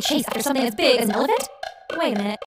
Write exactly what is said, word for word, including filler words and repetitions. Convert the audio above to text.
chase after something as big as an elephant? Wait a minute.